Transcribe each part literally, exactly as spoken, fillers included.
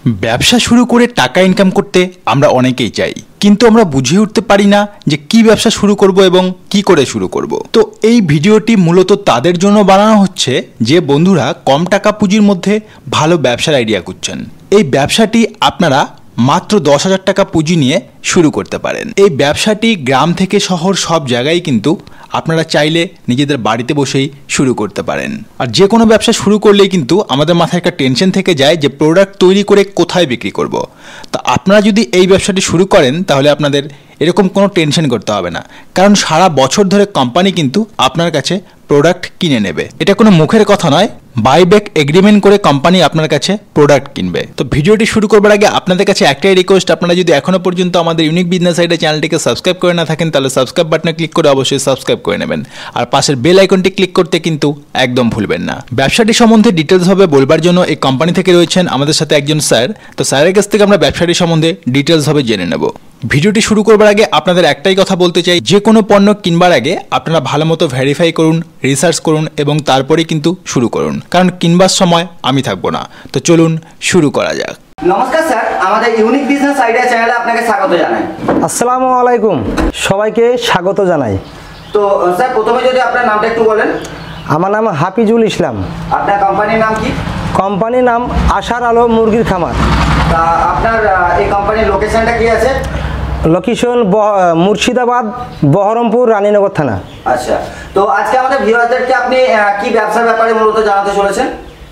ব্যবসা শুরু করে টাকা ইনকাম করতে আমরা অনেকেই চাই, কিন্তু আমরা বুঝে উঠতে পারি না যে কি ব্যবসা শুরু করব এবং কি করে শুরু করব। তো এই ভিডিওটি মূলত তাদের জন্য বানানো হচ্ছে যে বন্ধুরা কম টাকা পুঁজির মধ্যে ভালো ব্যবসার আইডিয়া করছেন। এই ব্যবসাটি আপনারা মাত্র দশ হাজার টাকা পুঁজি নিয়ে শুরু করতে পারেন। এই ব্যবসাটি গ্রাম থেকে শহর সব জায়গায় কিন্তু আপনারা চাইলে নিজেদের বাড়িতে বসেই শুরু করতে পারেন। আর যে কোনো ব্যবসা শুরু করলেই কিন্তু আমাদের মাথায় একটা টেনশন থেকে যায় যে প্রোডাক্ট তৈরি করে কোথায় বিক্রি করব। তো আপনারা যদি এই ব্যবসাটি শুরু করেন তাহলে আপনাদের এরকম কোনো টেনশন করতে হবে না, কারণ সারা বছর ধরে কোম্পানি কিন্তু আপনার কাছে প্রোডাক্ট কিনে নেবে। এটা কোনো মুখের কথা নয়, বাইব্যাক এগ্রিমেন্ট করে কোম্পানি আপনার কাছে প্রোডাক্ট কিনবে। তো ভিডিওটি শুরু করবার আগে আপনাদের কাছে একটাই রিকোয়েস্ট, আপনারা যদি এখনো পর্যন্ত আমাদের ইউনিক বিজনেস আইডিয়া চ্যানেলটিকে সাবস্ক্রাইব করে না থাকেন তাহলে সাবস্ক্রাইব বাটনে ক্লিক করে অবশ্যই সাবস্ক্রাইব করে নেবেন, আর পাশের বেল আইকনটি ক্লিক করতে কিন্তু একদম ভুলবেন না। ব্যবসাটি সম্বন্ধে ডিটেলসভাবে বলবার জন্য এই কোম্পানি থেকে রয়েছেন আমাদের সাথে একজন স্যার। তো স্যারের কাছ থেকে আমরা ব্যবসাটি সম্বন্ধে ডিটেলসভাবে জেনে নেব। ভিডিওটি শুরু করবার আগে আপনাদের একটাই কথা বলতে চাই, যে কোনো পণ্য কিনবার আগে আপনারা ভালো মতো ভেরিফাই করুন, রিসার্চ করুন এবং তারপরে কিন্তু শুরু করুন, কারণ কিনবার সময় আমি থাকবো না। তো চলুন শুরু করা যাক। নমস্কার স্যার, আমাদের ইউনিক বিজনেস আইডিয়া চ্যানেলে আপনাকে স্বাগত জানাই। আসসালামু আলাইকুম, সবাইকে স্বাগত জানাই। তো স্যার প্রথমে যদি আপনার নামটা একটু বলেন। আমার নাম হাফিজুল ইসলাম। আপনার কোম্পানির নাম কি? কোম্পানির নাম আশার আলো মুরগির খামার। তা আপনার এই কোম্পানির লোকেশনটা কি আছে? লোকেশন মুর্শিদাবাদ, বহরমপুর, রানীনগর থানা। আচ্ছা, তো আজকে আমাদের ভিউয়ারদেরকে আপনি কি ব্যবসার ব্যাপারে মূলত জানাতে চলেছেন?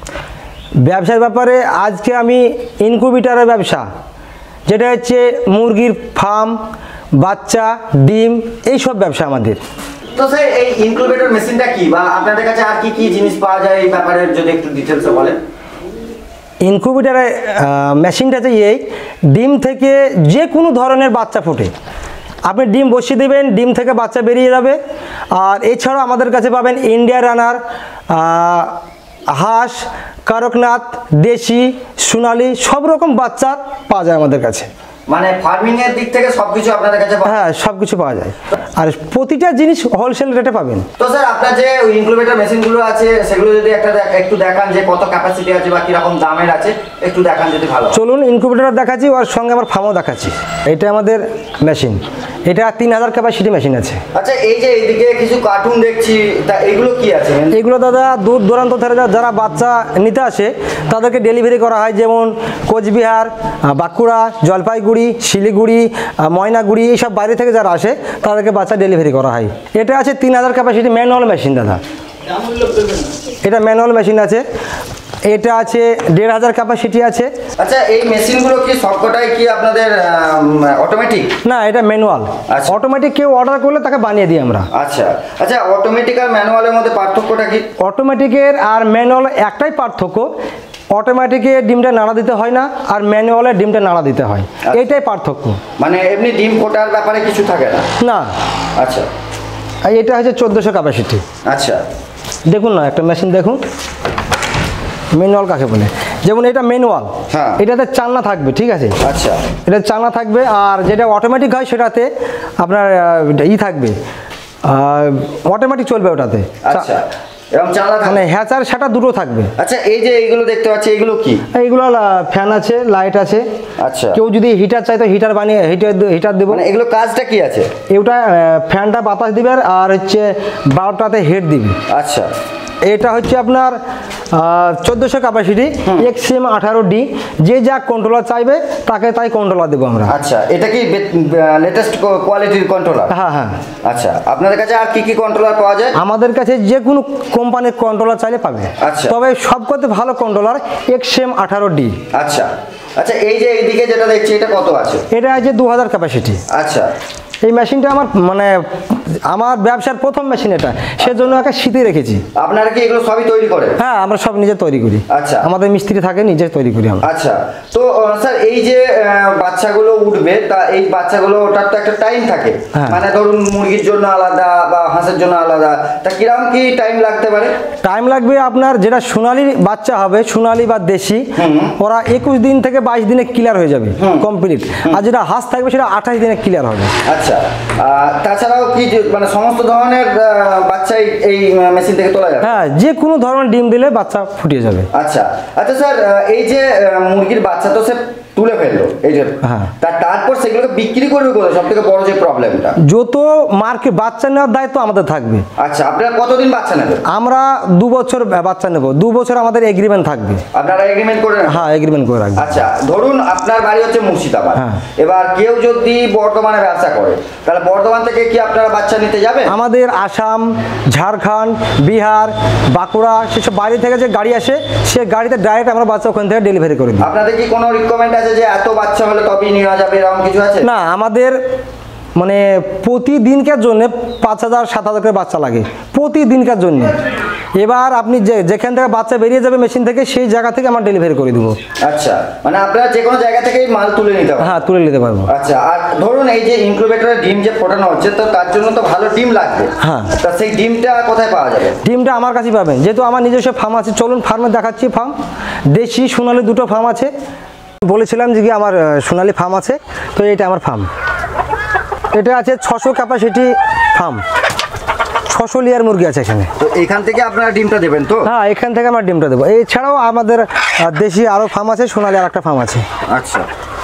ব্যবসার ব্যাপারে আজকে আমি ইনকিউবেটরের ব্যবসা, যেটা হচ্ছে মুরগির ফার্ম, বাচ্চা, ডিম, এইসব ব্যবসা আমাদের। তো স্যার এই ইনকিউবেটর মেশিনটা কি, বা আপনাদের কাছে আর কি কি জিনিস পাওয়া যায় এই ব্যাপারে যদি একটু ডিটেলসে বলেন। ইনকিউবেটরের মেশিনটা হচ্ছে এই, ডিম থেকে যে কোনো ধরনের বাচ্চা ফোটে। আপনি ডিম বসিয়ে দেবেন, ডিম থেকে বাচ্চা বেরিয়ে যাবে। আর এছাড়াও আমাদের কাছে পাবেন ইন্ডিয়া রানার, হাঁস, করকনাথ, দেশি, সোনালি, সব রকম বাচ্চা পাওয়া যায় আমাদের কাছে। মানে ফার্মিং এর দিক থেকে সবকিছু আপনাদের কাছে? হ্যাঁ, সবকিছু পাওয়া যায়, আর প্রতিটা জিনিস হোলসেল রেটে পাবেন। তো স্যার আপনার যে ইনকিউবেটর মেশিনগুলো আছে সেগুলো যদি একটা একটু দেখান, যে কত ক্যাপাসিটি আছে বা কিরকম দামের আছে একটু দেখান যদি ভালো। চলুন ইনকিউবেটর দেখাচ্ছি, ওর সঙ্গে আমার ফার্মও দেখাচ্ছি। এটা আমাদের মেশিন, এটা তিন হাজার ক্যাপাসিটি মেশিন আছে। আচ্ছা, এই যে এইদিকে কিছু কার্টুন দেখছি, তা এগুলো কি আছে? এগুলো দাদা দূর দূরান্ত থেকে যারা বাচ্চা নিতে আসে তাদেরকে ডেলিভারি করা হয়, যেমন কোচবিহার, বাঁকুড়া, জলপাইগুড়ি, শিলিগুড়ি, ময়নাগুড়ি, এইসব বাইরে থেকে যারা আসে তাদেরকে বাচ্চা ডেলিভারি করা হয়। এটা আছে তিন হাজার ক্যাপাসিটি ম্যানুয়াল মেশিন দাদা, এটা ম্যানুয়াল মেশিন আছে। এটা আছে দেড় হাজার ক্যাপাসিটি আছে। আচ্ছা, এই মেশিনগুলো কি সবকটাই কি আপনাদের অটোমেটিক? না, এটা ম্যানুয়াল। অটোমেটিক কেউ অর্ডার করলে তাকে বানিয়ে দিই আমরা। আচ্ছা আচ্ছা, অটোমেটিক আর ম্যানুয়ালের মধ্যে পার্থক্যটা কি? অটোমেটিকের আর ম্যানুয়াল একটাই পার্থক্য, অটোমেটিকে ডিমটা নাড়া দিতে হয় না, আর ম্যানুয়ালে ডিমটা নাড়া দিতে হয়, এইটাই পার্থক্য। মানে এমনি ডিম ফোটার ব্যাপারে কিছু থাকে না? না। আচ্ছা, এটা হচ্ছে চোদ্দোশো ক্যাপাসিটি। আচ্ছা, দেখুন না একটা মেশিন দেখুন, ম্যানুয়াল কাকে বলে। যেমন এটা ম্যানুয়াল, এটাতে চালনা থাকবে, ঠিক আছে? আচ্ছা, এটা চালনা থাকবে। আর যেটা অটোমেটিক হয় সেটাতে আপনার ই থাকবে, অটোমেটিক চলবে ওটাতে। আচ্ছা, এরকম চালনা মানে হ্যাচার সেটা দুটো থাকবে। আচ্ছা, এই যে এইগুলো দেখতে পাচ্ছি এগুলো কি? এইগুলো ফ্যান আছে, লাইট আছে। আচ্ছা, কেউ যদি হিটার চাই তো হিটার বানিয়ে হিটার হিটার দেবো। মানে এগুলো কাজটা কি আছে? এটা ফ্যানটা বাতাস দিবে আর হচ্ছে বারোটাতে হেড দিবে। আচ্ছা, এটা হচ্ছে আপনার চোদ্দোশো ক্যাপাসিটি, এক্সএম আঠারো ডি। যে যা কন্ট্রোলার চাইবে তাকে তাই কন্ট্রোলার দেবো আমরা। আচ্ছা, এটা কি লেটেস্ট কোয়ালিটির কন্ট্রোলার? হ্যাঁ হ্যাঁ। আচ্ছা, আপনাদের কাছে আর কি কি কন্ট্রোলার পাওয়া যায়? আমাদের কাছে যে কোনো কোম্পানির কন্ট্রোলার চাইলে পাবে। আচ্ছা, তবে সবকথা ভালো কন্ট্রোলার এক্সএম আঠারো ডি। আচ্ছা আচ্ছা, এই যে এইদিকে যেটা দেখছি এটা কত আছে? এটা আছে দু হাজার ক্যাপাসিটি। আচ্ছা, এই মেশিনটা আমার মানে আমার ব্যবসার প্রথম মেশিন, এটা সেজন্য একটা শীতে রেখেছি। আপনারা কি এগুলো সবই তৈরি করেন? হ্যাঁ, আমরা সব নিজে তৈরি করি। আচ্ছা, আমাদের মিস্ত্রি থাকে, নিজে তৈরি করি আমরা। আচ্ছা, তো স্যার এই যে বাচ্চাগুলো উঠবে, তা এই বাচ্চাগুলো ওটার তো একটা টাইম থাকে, মানে ধরুন মুরগির জন্য আলাদা বা হাঁসের জন্য আলাদা, তা কিরকম কি টাইম লাগতে পারে? টাইম লাগবে আপনার, যেটা সোনালি বাচ্চা হবে, সোনালি বা দেশি, ওরা একুশ দিন থেকে বাইশ দিনে ক্লিয়ার হয়ে যাবে কমপ্লিট। আর যেটা হাঁস থাকবে সেটা আঠাশ দিনে ক্লিয়ার হবে। আচ্ছা, তাছাড়াও কি মানে সমস্ত ধরনের আহ, বাচ্চাই এই মেশিন থেকে তোলা যাবে? হ্যাঁ, যে কোনো ধরনের ডিম দিলে বাচ্চা ফুটিয়ে যাবে। আচ্ছা আচ্ছা স্যার, আহ, এই যে আহ, মুরগির বাচ্চা তো সে তুলে ফেললো, এই যে হ্যাঁ। তা- তারপর সেগুলোকে বিক্রি করবে কোথায়? সব থেকে বড় যে প্রবলেমটা। যত মার্কেট বাচ্চা নেওয়ার দায়িত্ব আমাদের থাকবে। আচ্ছা, আপনারা কতদিন বাচ্চা নেবেন? আমরা দু বছর বাচ্চা নেব, দু বছর আমাদের এগ্রিমেন্ট থাকবে। আপনারা এগ্রিমেন্ট করে রাখবেন? হ্যাঁ, এগ্রিমেন্ট করে রাখবে। আচ্ছা, ধরুন আপনার বাড়ি হচ্ছে মুর্শিদাবাদ, হ্যাঁ। এবার কেউ যদি বর্ধমানে ব্যবসা করে, তাহলে বর্ধমান থেকে কি আপনারা বাচ্চা নিতে যাবেন? আমাদের আসাম, ঝাড়খণ্ড, বিহার, বাঁকুড়া সেসব বাইরে থেকে যে গাড়ি আসে, সে গাড়িতে ডাইরেক্ট আমরা বাচ্চা ওখান থেকে ডেলিভারি করে দিই। আপনাদের কি কোনো রিকমেন্ড আছে যে এত বাচ্চা হলে তবেই নেওয়া যাবে, এরকম কিছু আছে? না, আমাদের মানে প্রতিদিনকার জন্য পাঁচ হাজার সাত হাজার করে বাচ্চা লাগে প্রতিদিনকার জন্য। এবার আপনি যে যেখান থেকে বাচ্চা বেরিয়ে যাবে মেশিন থেকে, সেই জায়গা থেকে আমরা ডেলিভারি করে দেবো। আচ্ছা, মানে আপনারা যে কোনো জায়গা থেকেই মাল তুলে নিতে পারবেন? হ্যাঁ, তুলে নিতে পারবো। আচ্ছা, আর ধরুন এই যে ইনকিউবেটরের ডিম যে ফোটানো হচ্ছে, তো তার জন্য তো ভালো ডিম লাগবে। হ্যাঁ। তা সেই ডিমটা কোথায় পাওয়া যাবে? ডিমটা আমার কাছেই পাবেন, যেহেতু আমার নিজস্ব ফার্ম আছে। চলুন ফার্মে দেখাচ্ছি। ফার্ম দেশি সোনালি দুটো ফার্ম আছে। বলেছিলাম যে কি আমার আহ, সোনালি ফার্ম আছে, তো এটা আমার ফার্ম। এটা আছে ছশো ক্যাপাসিটি ফার্ম, ছশো লেয়ার মুরগি আছে এখানে। তো এখান থেকে আপনারা ডিমটা দেবেন তো? হ্যাঁ, এখান থেকে আমরা ডিমটা দেবো। এছাড়াও আমাদের আহ, দেশি আরও ফার্ম আছে, সোনালি আর একটা ফার্ম আছে। আচ্ছা,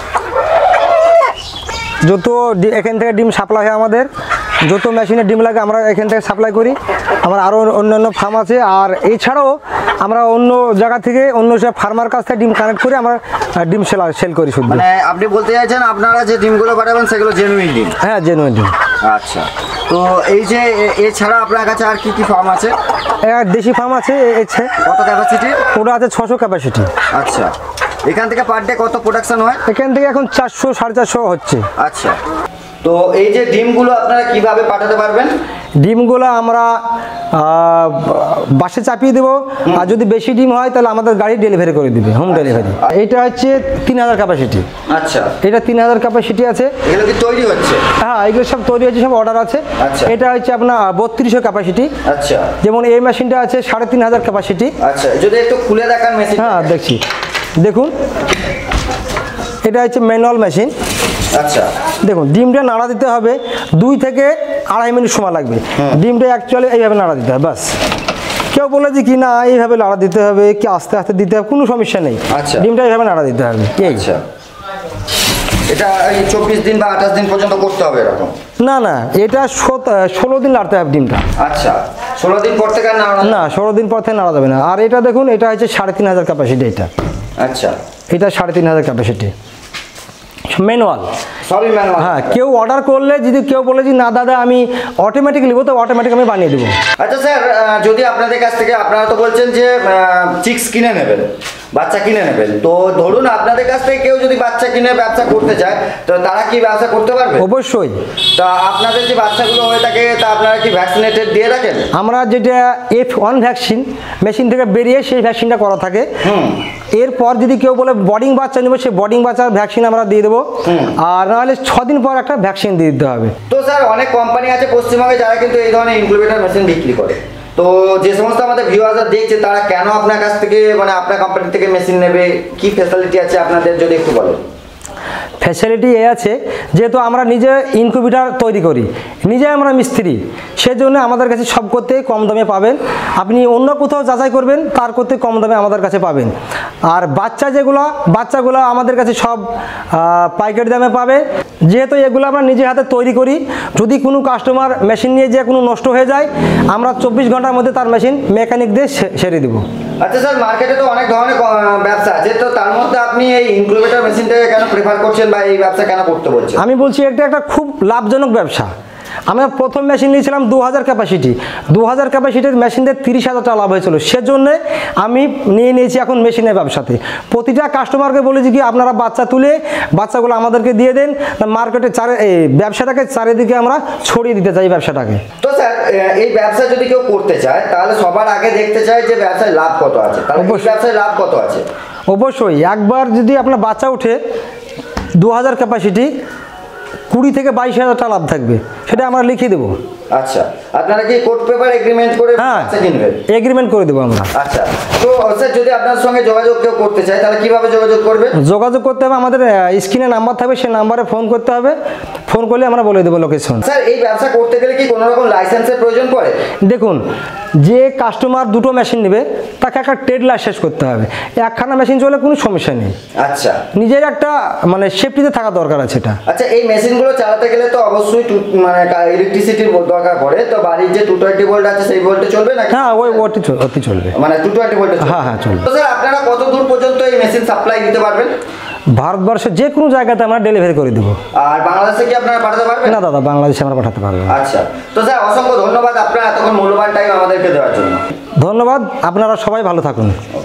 যত ডি- এখান থেকে ডিম সাপ্লাই হয় আমাদের, যত মেশিনে ডিম লাগে আমরা এখান থেকে সাপ্লাই করি। আমার আরও অন্যান্য ফার্ম আছে, আর এছাড়াও আমরা অন্য জায়গা থেকে অন্য সব ফার্মার কাছ থেকে ডিম কানেক্ট করে আমরা আহ, ডিম সেল সেল করি শুধু। মানে আপনি বলতে চাইছেন আপনারা যে ডিমগুলো পাঠাবেন সেগুলো জেনুইন ডিম? হ্যাঁ, জেনুইন ডিম। আচ্ছা, তো এই যে এ- এছাড়া আপনার কাছে আর কি কি ফার্ম আছে? এক দেশি ফার্ম আছে, এছে কত ক্যাপাসিটি? ওটা আছে ছশো ক্যাপাসিটি। আচ্ছা, এখান থেকে পার ডে কত প্রোডাকশন হয়? এখান থেকে এখন চারশো সাড়ে চারশো হচ্ছে। আচ্ছা, তো এই যে ডিমগুলো আপনারা কিভাবে পাঠাতে পারবেন? ডিমগুলো আমরা আহ, বাসে চাপিয়ে দেবো, আর যদি বেশি ডিম হয় তাহলে আমাদের গাড়ি ডেলিভারি করে দিবে, হোম ডেলিভারি। এটা হচ্ছে তিন হাজার ক্যাপাসিটি। আচ্ছা, এটা তিন হাজার ক্যাপাসিটি আছে। এগুলো কি তৈরি হচ্ছে? হ্যাঁ, এগুলো সব তৈরি হয়েছে, সব অর্ডার আছে। আচ্ছা। এটা হচ্ছে আপনার বত্রিশশো ক্যাপাসিটি। আচ্ছা যেমন এই মেশিনটা আছে সাড়ে তিন হাজার ক্যাপাসিটি। আচ্ছা, যদি একটু খুলে দেখান মেশিন। হ্যাঁ, দেখছি, দেখুন এটা হচ্ছে ম্যানুয়াল মেশিন। আচ্ছা, দেখুন ডিমটা নাড়া দিতে হবে, দুই থেকে আড়াই মিনিট সময় লাগবে। ডিমটা অ্যাকচুয়ালি এইভাবে নাড়া দিতে হবে, বাস। কেউ বলে যে কি না এইভাবে নাড়া দিতে হবে, কি আস্তে আস্তে দিতে হবে, কোনো সমস্যা নেই। আচ্ছা। ডিমটা এইভাবে নাড়া দিতে হবে। এই আচ্ছা, এটা এই চব্বিশ দিন বা আঠাশ দিন পর্যন্ত করতে হবে এরকম? না না, এটা ষোলো দিন নাড়তে হবে ডিমটা। আচ্ছা, ষোলো দিন পর থেকে আর নাড়ানো? না, ষোলো দিন পর থেকে নাড়া যাবে না। আর এটা দেখুন, এটা হচ্ছে সাড়ে তিন হাজার ক্যাপাসিটি। এটা আচ্ছা, এটা সাড়ে তিন হাজার ক্যাপাসিটি, ম্যানুয়াল। সবই ম্যানুয়াল? হ্যাঁ, কেউ অর্ডার করলে যদি কেউ বলে যে না দাদা আমি অটোমেটিক নেবো, তো অটোমেটিক আমি বানিয়ে দেবো। আচ্ছা স্যার, আহ, যদি আপনাদের কাছ থেকে, আপনারা তো বলছেন যে চিক্স কিনে নেবেন, বাচ্চা কিনে নেবেন, তো ধরুন আপনাদের কাছ থেকে কেউ যদি বাচ্চা কিনে ব্যবসা করতে চায়, তো তারা কি ব্যবসা করতে পারবে? অবশ্যই। তা আপনাদের যে বাচ্চাগুলো হয়ে থাকে, তা আপনারা কি ভ্যাকসিনেটেড দিয়ে রাখেন? আমরা যেটা এফ ওয়ান ভ্যাকসিন মেশিন থেকে বেরিয়ে সেই ভ্যাকসিনটা করা থাকে। হুম। এরপর যদি কেউ বলে বোর্ডিং বাচ্চা নেবো, সেই বোর্ডিং বাচ্চার ভ্যাকসিন আমরা দিয়ে দেবো। আর নাহলে ছ দিন পর একটা ভ্যাকসিন দিয়ে দিতে হবে। তো স্যার, অনেক কোম্পানি আছে পশ্চিমবঙ্গে যারা কিন্তু এই ধরনের ইনকিউবেটর মেশিন বিক্রি করে, তো যে সমস্ত আমাদের ভিউয়ার্সরা দেখছে তারা কেন আপনার কাছ থেকে, মানে আপনার কোম্পানি থেকে মেশিন নেবে? কি ফ্যাসিলিটি আছে আপনাদের, যদি একটু বলেন। ফ্যাসিলিটি এ আছে, যেহেতু আমরা নিজে ইনকিউবেটর তৈরি করি, নিজে আমরা মিস্ত্রি, সেজন্য আমাদের কাছে সব করতে কম দামে পাবেন। আপনি অন্য কোথাও যাচাই করবেন, তার করতে কম দামে আমাদের কাছে পাবেন। আর বাচ্চা যেগুলো, বাচ্চাগুলো আমাদের কাছে সব আহ, পাইকারি দামে পাবে। যেহেতু এগুলো আমরা নিজে হাতে তৈরি করি, যদি কোনো কাস্টমার মেশিন নিয়ে যে কোনো নষ্ট হয়ে যায়, আমরা চব্বিশ ঘন্টার মধ্যে তার মেশিন মেকানিক দিয়ে সে- সেরে দেবো। আচ্ছা স্যার, মার্কেটে তো অনেক ধরনের আহ, ব্যবসা আছে, তো তার মধ্যে আপনি এই ইনকিউবেটর মেশিনটাকে কেন প্রেফার করছেন বা এই ব্যবসা কেন করতে বলছেন? আমি বলছি এটা একটা খুব লাভজনক ব্যবসা। আমরা প্রথম মেশিন নিয়েছিলাম দু হাজার ক্যাপাসিটি, দু হাজার ক্যাপাসিটির মেশিনদের তিরিশ হাজার টাকা লাভ হয়েছিল, সেজন্য আমি নিয়ে নিয়েছি এখন মেশিনের ব্যবসাতে। প্রতিটা কাস্টমারকে বলেছি কি আপনারা বাচ্চা তুলে বাচ্চাগুলো আমাদেরকে দিয়ে দেন, মার্কেটে চারে এই ব্যবসাটাকে চারিদিকে আমরা ছড়িয়ে দিতে চাই ব্যবসাটাকে। তো স্যার, আহ, এই ব্যবসা যদি কেউ করতে চায়, তাহলে সবার আগে দেখতে চায় যে ব্যবসায় লাভ কত আছে, তাহলে এই অবশ্যই। ব্যবসায় লাভ কত আছে? অবশ্যই, একবার যদি আপনার বাচ্চা ওঠে দু হাজার ক্যাপাসিটি, কুড়ি থেকে বাইশ হাজার টাকা লাভ থাকবে, সেটা আমরা লিখে দেবো। আচ্ছা, আপনারা কি কোর্ট পেপার এগ্রিমেন্ট করে হ্যাঁ বাচ্চা কিনবেন? এগ্রিমেন্ট করে দেবো আমরা। আচ্ছা, তো স্যার যদি আপনার সঙ্গে যোগাযোগ কেউ করতে চায় তাহলে কিভাবে যোগাযোগ করবে? যোগাযোগ করতে হবে, আমাদের স্ক্রিনে নাম্বার থাকবে, সেই নাম্বারে ফোন করতে হবে, ফোন করলে আমরা বলে দেবো লোকেশন। স্যার এই ব্যবসা করতে গেলে কি কোনো রকম লাইসেন্সের প্রয়োজন পড়ে? দেখুন, যে কাস্টমার দুটো মেশিন নেবে তাকে একটা ট্রেড লাইসেন্স করতে হবে। একখানা মেশিন চলে কোনো সমস্যা নেই। আচ্ছা, নিজের একটা মানে সেফটিতে থাকা দরকার আছে এটা। আচ্ছা, এই মেশিনগুলো চালাতে গেলে তো অবশ্যই টু- মানে ইলেকট্রিসিটির দরকার পড়ে, তো বাড়ির যে টু টোয়েন্টি ভোল্ট আছে সেই ভোল্টে চলবে না? হ্যাঁ, ওই ওটি চল- ওটি চলবে। মানে টু টোয়েন্টি ভোল্টে? হ্যাঁ, হ্যাঁ, চলবে। তো স্যার আপনারা কত দূর পর্যন্ত এই মেশিন সাপ্লাই দিতে পারবেন? ভারতবর্ষের যে কোনো জায়গাতে আমরা ডেলিভারি করে দেবো। আর বাংলাদেশে কি আপনারা পাঠাতে পারবেন? না দাদা, বাংলাদেশে আমরা পাঠাতে পারবো না। আচ্ছা, তো স্যার অসংখ্য ধন্যবাদ আপনার এতক্ষণ মূল্যবান টাইম আমাদেরকে দেওয়ার জন্য। ধন্যবাদ, আপনারা সবাই ভালো থাকুন।